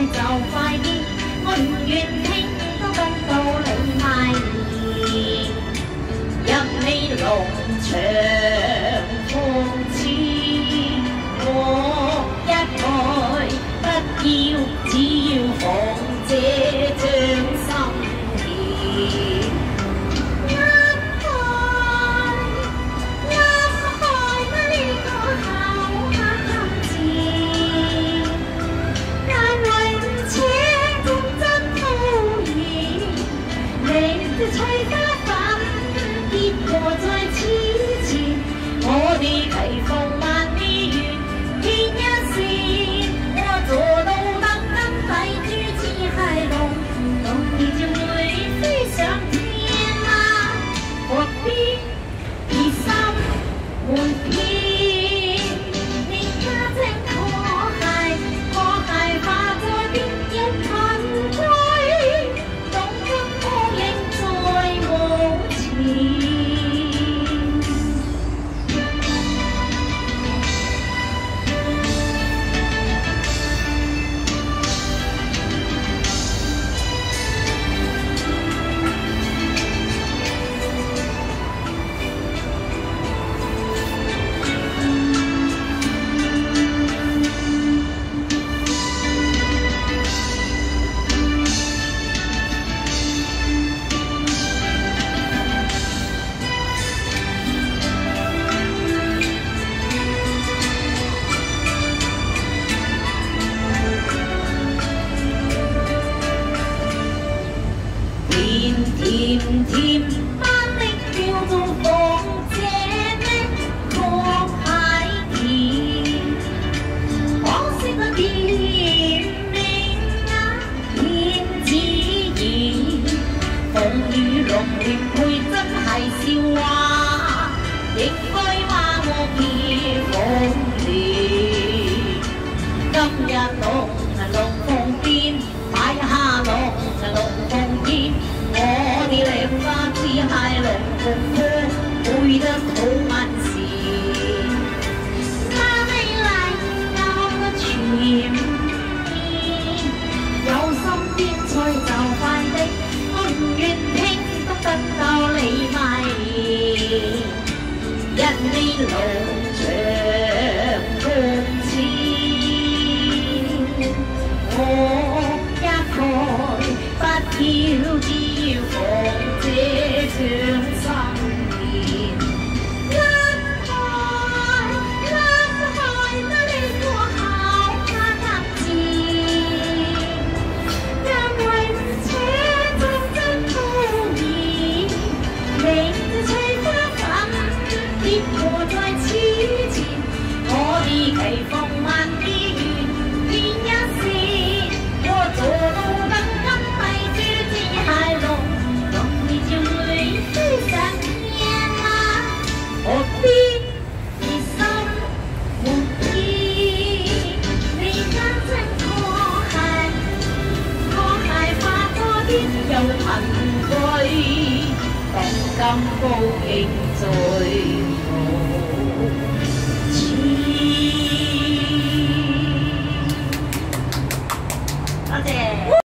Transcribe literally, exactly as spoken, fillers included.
就快啲，我唔願聽都等到你賣兒，入你農場放肆，我一概不要，只要放這張心意。 吹花粉，結果在此前，我哋提防萬里遠，天一線，我做到燈燈底豬只係龍，龍兒就會飛上天啦，何必疑心瞞騙？你家正可係可係化咗啲一噴歸。 甜甜班的叫做放這的確係甜，可惜個甜命啊甜自然，風雨龍年配真係笑話，應該話我結風蓮。今日龍龍鳳變，擺下龍龍鳳燕。 我哋靚花只係龍鳳歌，背得好慢時。拉你嚟教個全面，有心邊吹就快的，我唔願聽都得到你咪。一呢路長公司，我一概不要。 要放這張心意，甩開甩開得你個口卡卡字，因為這種真故意，你的吹花粉跌過在此前，我哋期望萬里遠，見一線，我做到燈金幣珠只係龍。 何必疑心瞞騙？你家真可係可係化咗啲又貧貴，當今高興最無恥。多謝。